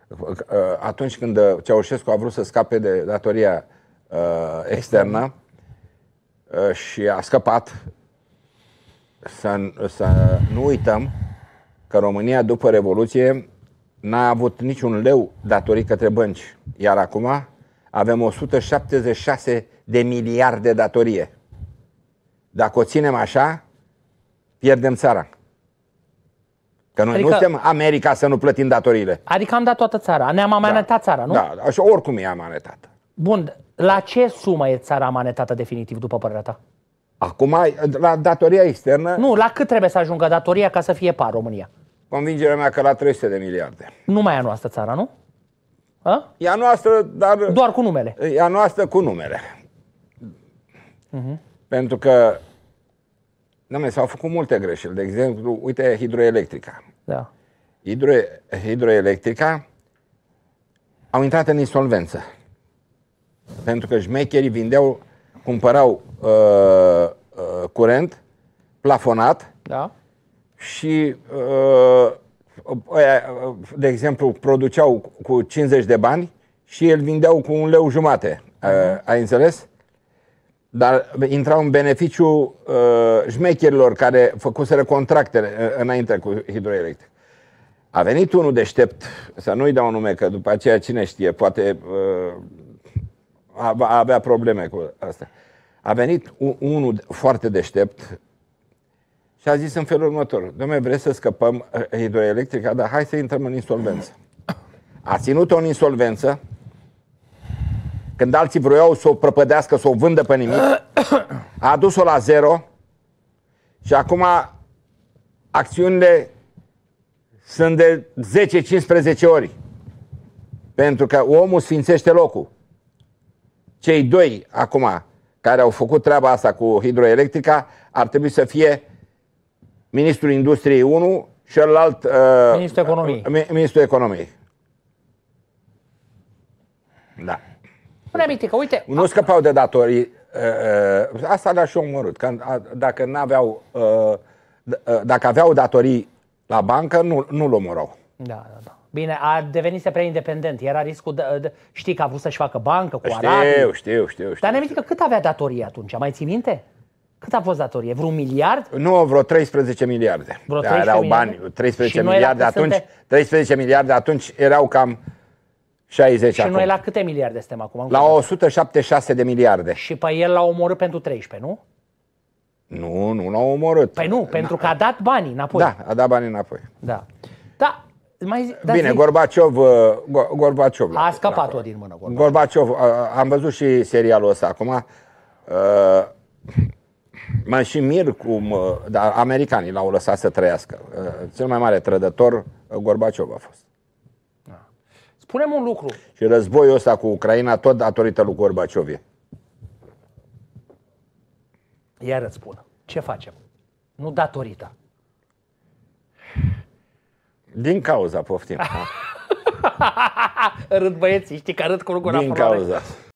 atunci când Ceaușescu a vrut să scape de datoria externă și a scăpat, să nu uităm că România după Revoluție n-a avut niciun leu datorii către bănci. Iar acum avem 176 de miliarde datorie. Dacă o ținem așa, pierdem țara. Că noi nu suntem America să nu plătim datoriile. Adică am dat toată țara, ne-am amanetat țara, nu? Da, așa oricum e amanetată. Bun, la ce sumă e țara amanetată definitiv, după părerea ta? Acum, la datoria externă... Nu, la cât trebuie să ajungă datoria ca să fie par România? Convingerea mea că la 300 de miliarde. Nu mai e a noastră țara, nu? A? E a noastră, dar... Doar cu numele. E a noastră cu numele. Pentru că s-au făcut multe greșeli. De exemplu, uite, hidroelectrica. Da. Hidroelectrica au intrat în insolvență. Pentru că șmecherii cumpărau curent plafonat, da. Și, de exemplu, produceau cu 50 de bani și îl vindeau cu 1,5 lei. Ai înțeles? Dar intrau în beneficiu șmecherilor care făcuseră contractele înainte cu hidroelectric. A venit unul deștept, să nu-i dau nume, că după aceea cine știe, poate avea probleme cu asta. A venit unul foarte deștept și a zis în felul următor: dom'le, vreți să scăpăm hidroelectrica, dar hai să intrăm în insolvență. A ținut-o în insolvență, când alții vroiau să o prăpădească, să o vândă pe nimic, a adus-o la zero și acum acțiunile sunt de 10-15 ori. Pentru că omul sfințește locul. Cei doi acum care au făcut treaba asta cu hidroelectrica ar trebui să fie Ministrul Industriei 1 și celălalt Ministrul Economiei. Ministrul Economiei. Da. Că, uite, nu scăpau de datorii. Asta le-a și omorât. Dacă n-aveau, dacă aveau datorii la bancă, nu-l omorau. Da. Bine, a devenit prea independent. Era riscul știi că a vrut să-și facă bancă cu arabii. Știu. Dar ne că cât avea datorie atunci? Mai ții minte? Cât a fost datorie? Vreun miliard? Nu, vreo 13 miliarde. Vreo 13 erau miliarde? Bani. 13 miliarde atunci. 13 miliarde atunci erau cam 60 și acum. noi la câte miliarde suntem acum? La 176 de miliarde. Și pe el l-a omorât pentru 13, nu? Nu l-a omorât. Păi nu, pentru că a dat banii înapoi. Da, a dat banii înapoi. Da. Bine, Gorbaciov a scăpat-o din mână. Gorbaciov, am văzut și serialul ăsta acum. Mă și mir cum dar americanii l-au lăsat să trăiască. Cel mai mare trădător Gorbaciov a fost. Spune-mi un lucru. Și războiul ăsta cu Ucraina tot datorită lui Gorbaciov e. Iar îți spun. Ce facem? Nu datorită. Din cauza, poftim. Râd băieții, știi că râd cu gura. Din cauza.